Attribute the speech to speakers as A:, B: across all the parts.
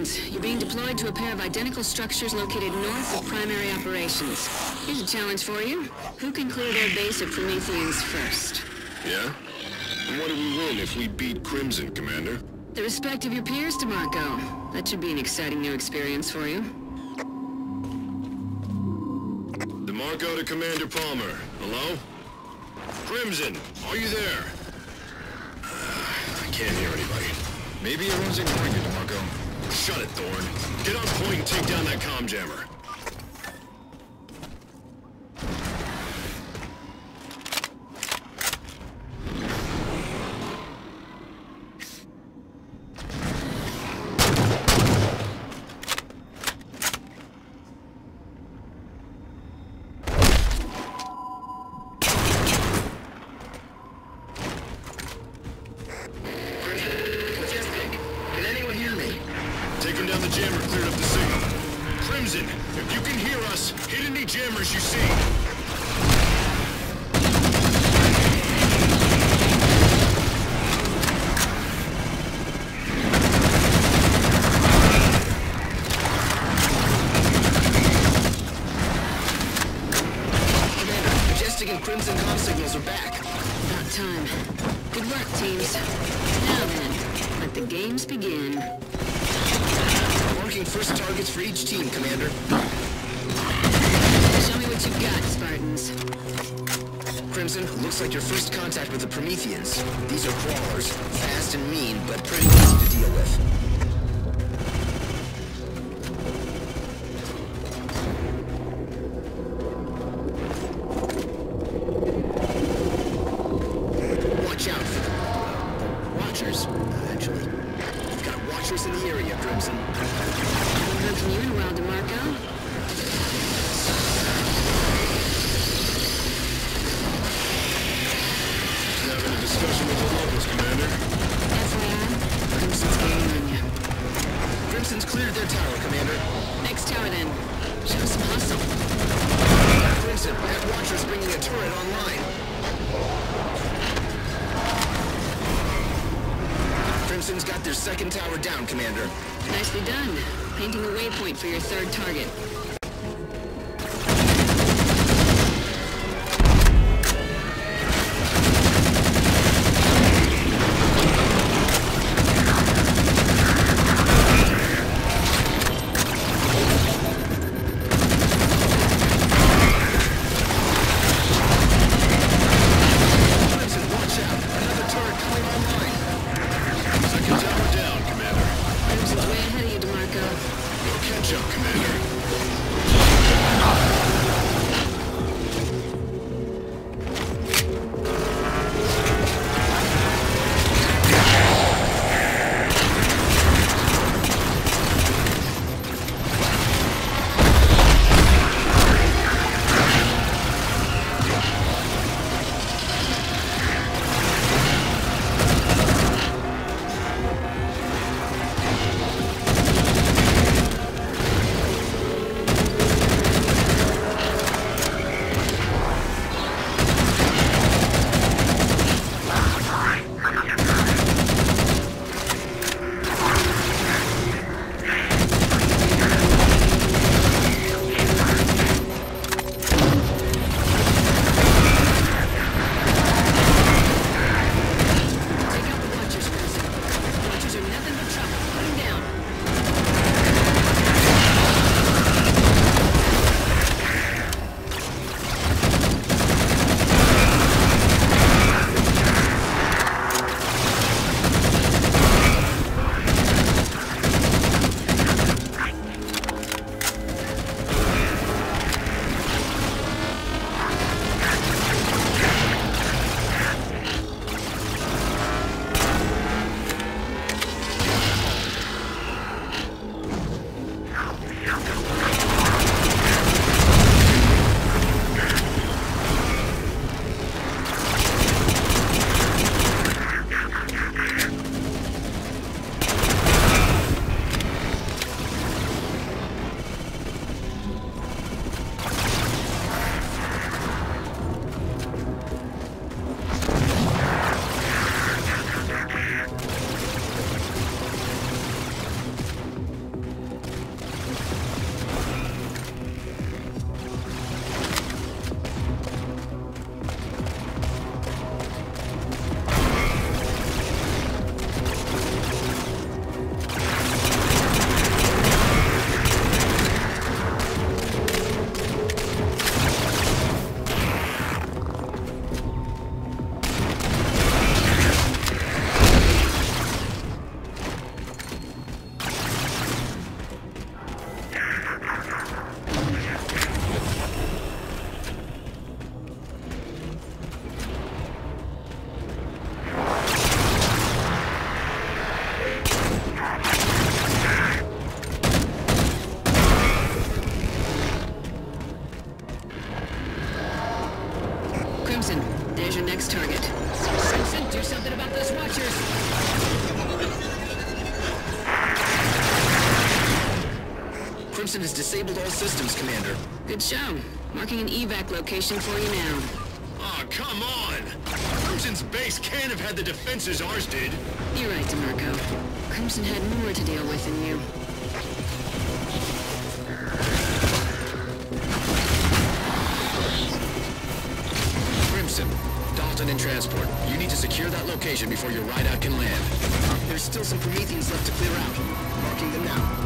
A: Crimsons, you're being deployed to a pair of identical structures located north of primary operations. Here's a challenge for you. Who can clear their base of Prometheans first?
B: Yeah? And what do we win if we beat Crimson, Commander?
A: The respect of your peers, DeMarco. That should be an exciting new experience for you.
B: DeMarco to Commander Palmer. Hello? Crimson, are you there? I can't hear anybody. Maybe everyone's ignoring you, DeMarco. Shut it, Thorn. Get on point and take down that comm jammer. Taking down the jammer cleared up the signal. Crimson, if you can hear us, hit any jammers you see.
C: Commander, Majestic and Crimson comm signals are back.
A: About time. Good work, teams. Now then, let the games begin.
C: Marking first targets for each team, Commander.
A: Show me what you've got, Spartans.
C: Crimson, looks like your first contact with the Prometheans. These are crawlers, fast and mean, but pretty easy to deal with. Watch out for the Watchers, actually. You've got Watchers in the area, Crimson.
A: Haven't heard from you in a while, DeMarco.
B: Having a discussion with the locals, Commander.
A: FYI, Crimson's gaining on you.
C: Crimson's cleared their tower, Commander.
A: Next tower, then. Show some hustle.
C: Crimson, that Watcher's bringing a turret online. Crimson's got their second tower down, Commander.
A: Nicely done. Painting the waypoint for your third target.
C: Crimson, watch out! Another turret coming online!
B: Second tower down, Commander.
A: Crimson's way ahead of you, DeMarco.
B: No catch up, Commander.
C: Crimson has disabled all systems, Commander.
A: Good show. Marking an evac location for you now.
B: Oh, come on! Crimson's base can't have had the defenses ours did.
A: You're right, DeMarco. Crimson had more to deal with than you.
C: Crimson, Dalton in transport. You need to secure that location before your ride-out can land. There's still some Prometheans left to clear out. Marking them now.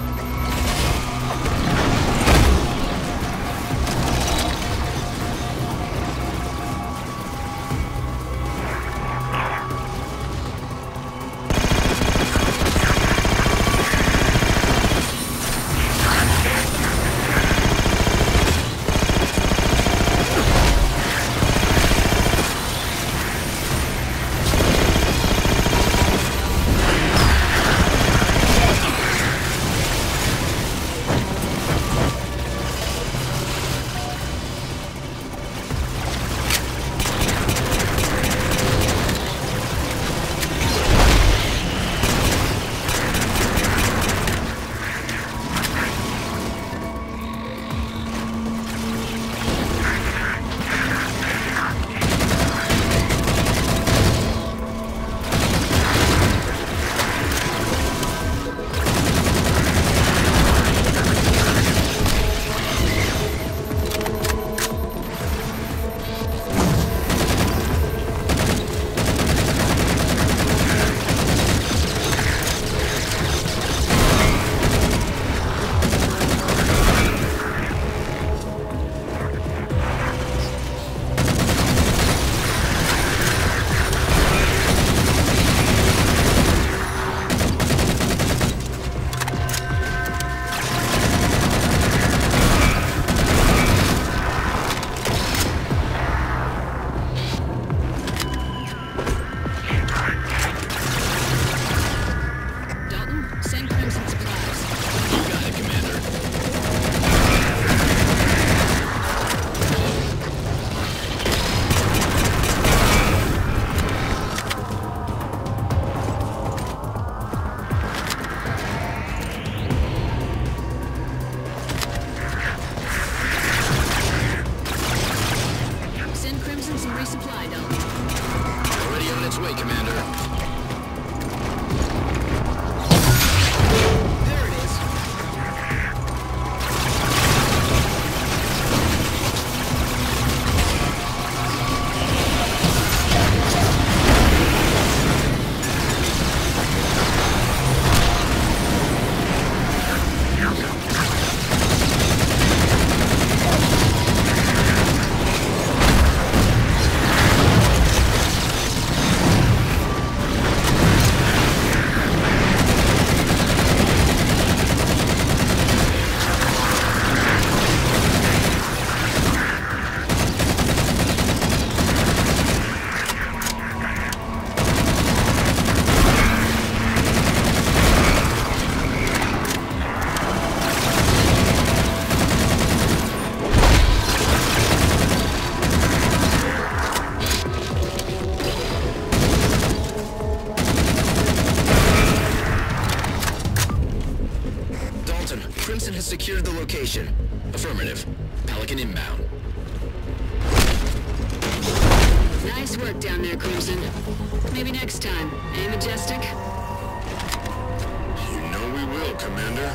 C: Secured the location. Affirmative. Pelican inbound.
A: Nice work down there, Crimson. Maybe next time, eh, Majestic?
B: You know we will, Commander.